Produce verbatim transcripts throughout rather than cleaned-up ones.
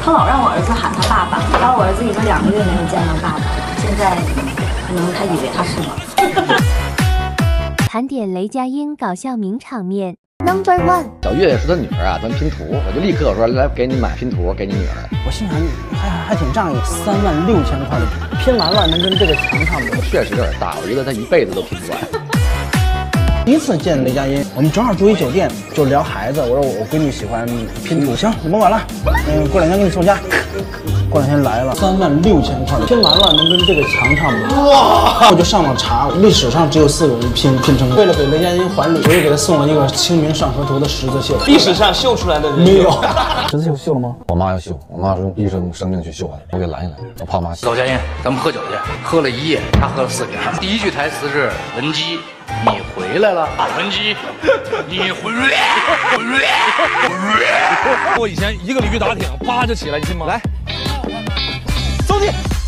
他老让我儿子喊他爸爸，然后我儿子已经两个月没有见到爸爸了，现在可能他以为他是了。 盘点雷佳音搞笑名场面 ，Number One。 小月是他女儿啊，咱拼图，我就立刻说来给你买拼图，给你女儿。 我心想还还还挺仗义，三万六千块的图，拼完了能跟这个墙差不多。 确实有点大，我觉得他一辈子都拼不完。 第一次见雷佳音，我们正好住一酒店，就聊孩子。我说我闺女喜欢拼图，行，你甭管了，嗯，过两天给你送家。过两天来了，三万六千块，拼完了能跟这个墙差不多。哇！我就上网查，历史上只有四个人拼拼成。为了给雷佳音还礼，我又给他送了一个《清明上河图》的十字绣。 历史上绣出来的人没有。十字绣绣了吗？ 我妈要绣，我妈是用一生生命去绣完，我给拦下来，我怕妈。 高佳音，咱们喝酒去，喝了一夜，他喝了四天。第一句台词是文姬。你回来了，文姬，你回来，回来，回来。 我以前一个鲤鱼打挺，啪就起来，你信吗？来， 走你！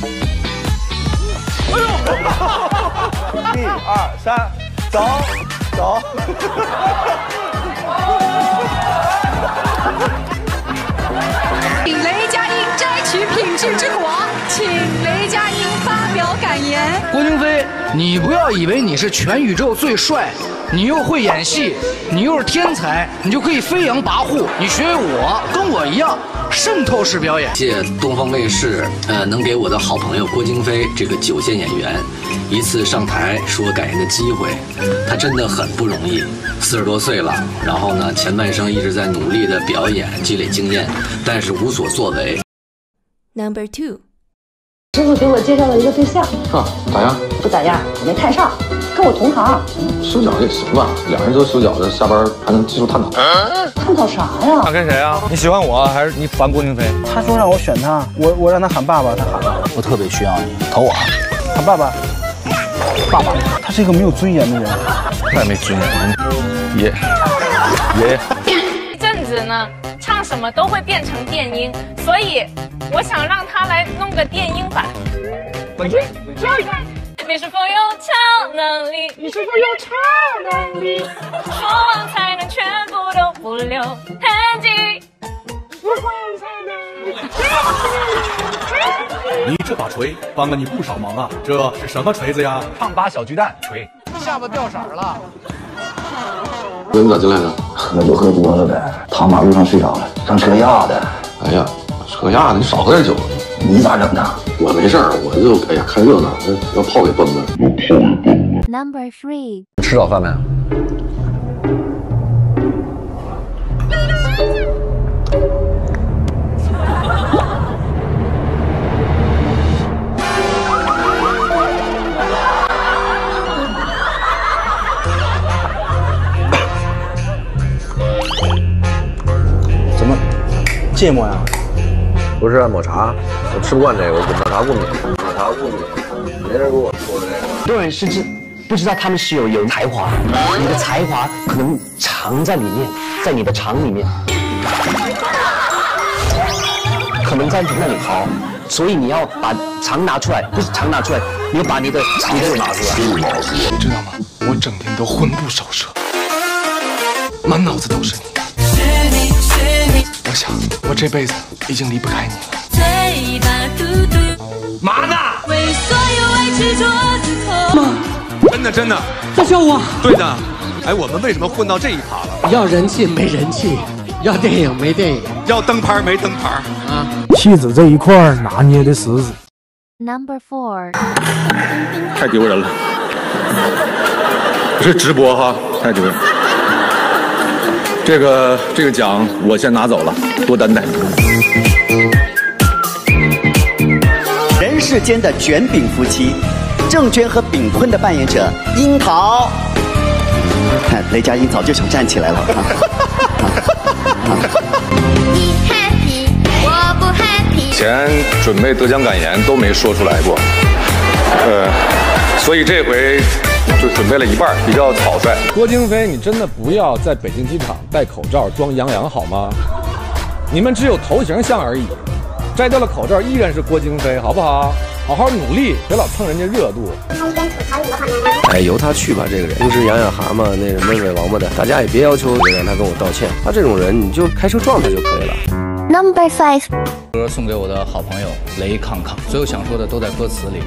哎呦！ 一二三，走走。 请雷佳音摘取品质之果，请雷佳音发表感言。 郭京飞，你不要以为你是全宇宙最帅，你又会演戏，你又是天才，你就可以飞扬跋扈。你学我，跟我一样，渗透式表演。 谢东方卫视，呃，能给我的好朋友郭京飞这个九线演员一次上台说感言的机会，他真的很不容易。四十多岁了，然后呢，前半生一直在努力的表演，积累经验，但是无所作为。 Number Two。 师傅给我介绍了一个对象， 啊，咋样？ 不咋样，没看上，跟我同行。 修脚也行吧，两人都修脚的，下班还能技术探讨。 探讨啥呀？ 他跟谁啊？你喜欢我还是你烦郭京飞？ 他说让我选他，我我让他喊爸爸，他喊了。 我特别需要你，投我， 喊爸爸。爸爸，他是一个没有尊严的人， 太没尊严了。爷，爷爷。 一阵子呢，唱什么都会变成电音，所以我想让他来弄个电音版。 文君， 你是否有超能力？你是否有超能力？说完才能全部都不留痕迹。说完才能。 你这把锤帮了你不少忙啊！这是什么锤子呀？ 胖八小巨蛋锤，下巴掉色了。 哥，你咋进来的？ 喝酒喝多了呗，躺马路上睡着了，上车压的。 哎呀，车压的，你少喝点酒。 你咋整的？ 我没事儿，我就哎呀看热闹，要炮给崩了。要炮给崩了。 Number Three。 吃早饭没？ 怎么芥末呀？ 不是抹茶，我吃不惯这个，我抹茶过敏。抹茶过敏，没人跟我说的这个。 很多人甚至不知道他们是有有才华，你的才华可能藏在里面，在你的肠里面，可能在那里好，所以你要把肠拿出来，不是肠拿出来，你要把你的你的拿出来。 你知道吗？我整天都魂不守舍，满脑子都是你。我想，我这辈子已经离不开你了。嘴巴嘟嘟，嘛呢？为所有爱执着的痛。妈，真的真的， 在笑我？ 对的。哎，我们为什么混到这一趴了？ 要人气没人气，要电影没电影， 要灯牌没灯牌啊！ 气质这一块拿捏的死死。 Number Four。 太丢人了，不是直播哈，太丢人。这个这个奖我先拿走了，多担待。 人世间的卷饼夫妻，郑娟和炳坤的扮演者樱桃。看雷佳音早就想站起来了。 你 happy， 我不 happy。 前准备得奖感言都没说出来过，呃，所以这回就准备了一半，比较草率。 郭京飞，你真的不要在北京机场戴口罩装杨洋好吗？你们只有头型像而已，摘掉了口罩依然是郭京飞，好不好？好好努力，别老蹭人家热度。 哎，由他去吧，这个人平时养养蛤蟆，那什么尾王八的，大家也别要求让他跟我道歉。他这种人，你就开车撞他就可以了。 Number five， 歌送给我的好朋友雷康康，所有想说的都在歌词里。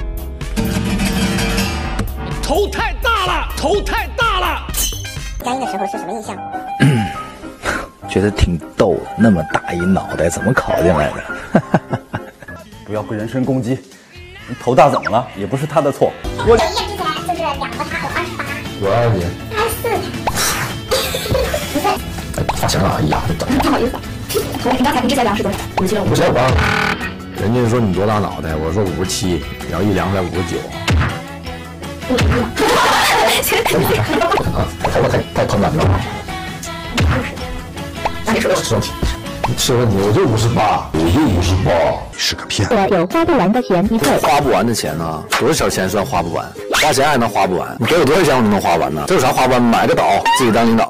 头太大了，头太大了。 嘉音的时候是什么印象？ 觉得挺逗，那么大一脑袋怎么考进来的？ 不要人身攻击，头大怎么了？也不是他的错。我验证起来就是两个他有二十八， 多少斤？ 二十四。不是。 发型啊，哎呀， 不好意思，你刚才你之前量是多少？五十七。 不是我，人家说你多大脑袋，我说五十七，然后一量才五十九。 不可能， 不可能，头发太太蓬乱了。 那你说的是问题，是问题，我就五十八，我就五十八，你是个骗子。 我有花不完的钱，一份花不完的钱呢？多少钱算花不完？花钱还能花不完？你给我多少钱我都能花完呢？这有啥花不完？买个岛，自己当领导。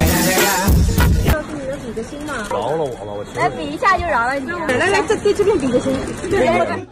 饶了我吧，我来比一下就饶了你。 来来，这对这边比个心。对对对。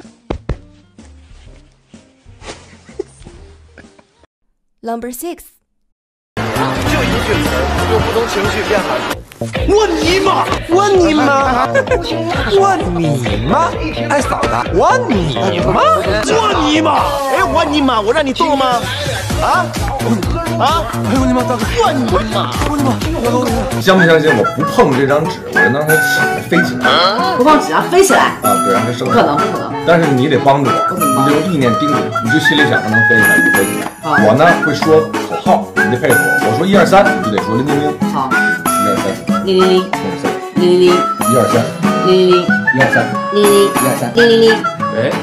Number six。 就一句词儿，就不同情绪变含义。 我尼玛！我尼玛！我尼玛！哎，嫂子，我尼玛！我尼玛！哎，我尼玛！我让你动了吗？啊啊！哎呦我尼玛，大哥！我尼玛！我尼玛！ 你相不相信我不碰这张纸，我就让它起来飞起来？ 不碰纸让飞起来？ 啊，对，让它升。 不可能，不可能。 但是你得帮着我，你就用意念叮嘱，你就心里想它能飞起来，就飞起来。我呢会说口号，你得配合我。我说一二三，你就得说铃铃铃。好。一二三， 铃铃铃，铃铃铃， 一二三， 铃铃铃， 一二三， 铃铃铃， 一二三， 铃铃铃。 喂。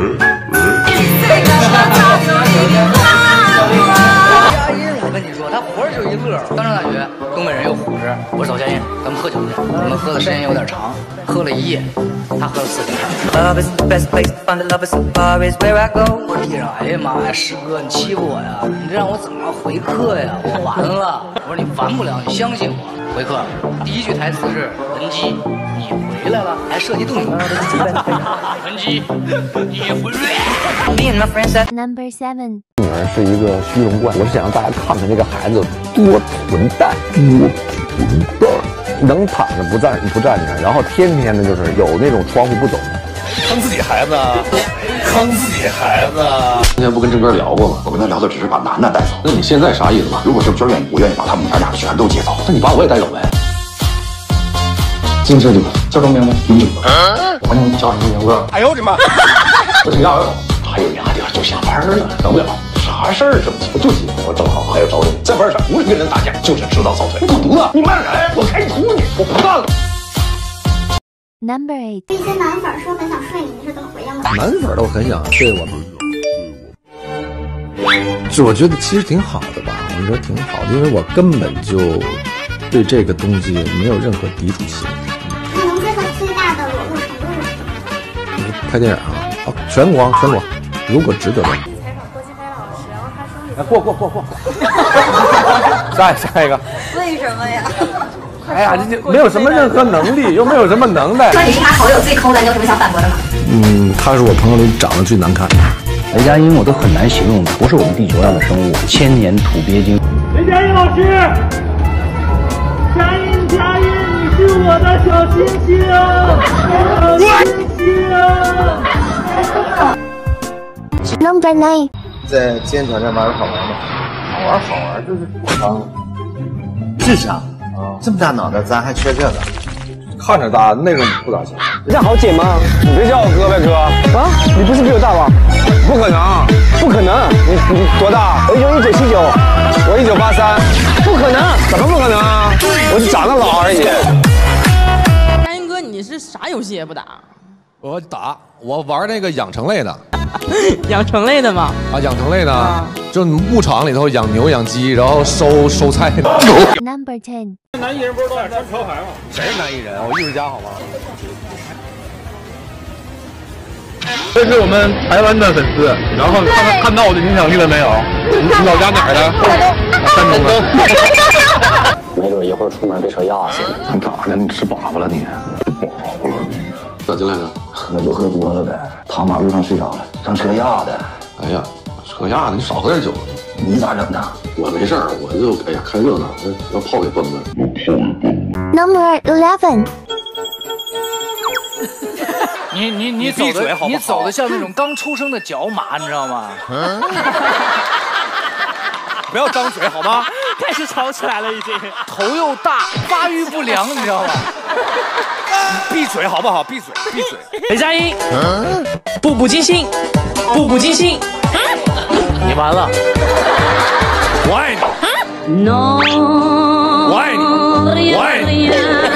佳音，我跟你说，他活着就一乐。刚上大学，东北人有虎子，我说找佳音，咱们喝酒去。我们喝的时间有点长，喝了一夜，他喝了四天。我地上，哎呀妈呀，师哥，你欺负我呀？你这让我怎么回客呀？我完了。我说你完不了，你相信我。回客，第一句台词是文姬，你回来了，还涉及动语。文姬，你回来。 Number seven。 女儿是一个虚荣怪，我是想让大家看看这个孩子多混蛋，多混蛋，能躺着不站不站着，然后天天的就是有那种窗户不走的， 坑自己孩子，坑自己孩子。 之前不跟郑哥聊过吗？我跟他聊的只是把楠楠带走。那你现在啥意思吧？如果郑娟愿意，我愿意把他们娘俩全都接走，那你把我也带走呗。精神这个叫什么名字？林正哥。我管你叫什么名字？ 哎呦我的妈！ 我挺要走，还有俩地方就下班了，等不了。啥事儿这么急？我就急，我正好还要找你。这玩意儿不是跟人打架，就是知道早退。你犊子！你骂人！我开除你！我不干了。 Number eight。 一些男粉说很想睡你，你是怎么回应的？ 男粉都很想睡我们。这我觉得其实挺好的吧，我觉得挺好的，因为我根本就对这个东西没有任何抵触心。 你能接受最大的裸露程度是？ 拍电影啊，哦，全光全光，如果值得的。 来过过过过，下下一个。 为什么呀？ 哎呀，这就没有什么任何能力，又没有什么能耐。 说你是他好友最抠的，你有什么想反驳的吗？ 嗯，他是我朋友里长得最难看的。 雷佳音我都很难形容的，不是我们地球上的生物，千年土鳖精。 雷佳音老师，佳音佳音，你是我的小星星，小星星。 Number nine。 在极限挑战玩的好玩吗？好玩好玩，就是智商。智商啊，这么大脑袋，咱还缺这个？ 看着大，内容不咋行。 这样好解吗？你别叫我哥呗，哥。啊，你不是比我大吗？不可能，不可能！你你多大？我一九一九七九，我一九八三，不可能！怎么不可能啊？我就长得老而已。 佳音哥，你是啥游戏也不打？ 我打，我玩那个养成类的。 养成类的吗？ 啊，养成类的，啊、就牧场里头养牛养鸡，然后收收菜。 Number ten。 男艺人不是都爱穿潮牌吗？ 谁是男艺人？我艺术家好吗？ 这是我们台湾的粉丝，然后看看到我的影响力了没有？你老家哪儿的？山东的。 没准一会儿出门被车压死。 你咋的？你吃粑粑了你？粑粑了？咋进来的？ 喝酒喝多了呗，躺马路上睡着了，让车压的。 哎呀，车压的，你少喝点酒。 你咋整的？ 我没事儿，我就哎呀看热闹，要炮给崩了。 Number eleven。 你你你闭嘴好不好？ 你走的像那种刚出生的角马，你知道吗？嗯。 不要张嘴好吗？ 开始吵起来了，已经。 头又大，发育不良，你知道吗？ 闭嘴好不好？闭嘴，闭嘴。 雷佳音，步步惊心，步步惊心。 你完了。 我爱你。No。我爱你。我爱你。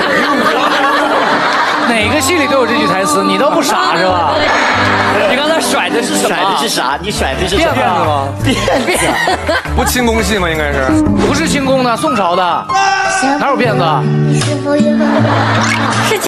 哪个戏里都有这句台词，你都不傻是吧？ 你刚才甩的是什么？甩的是啥？你甩的是辫子吗？ 辫子。 不清宫戏吗？应该是。 不是清宫的，宋朝的，哪有辫子？ 你是否有是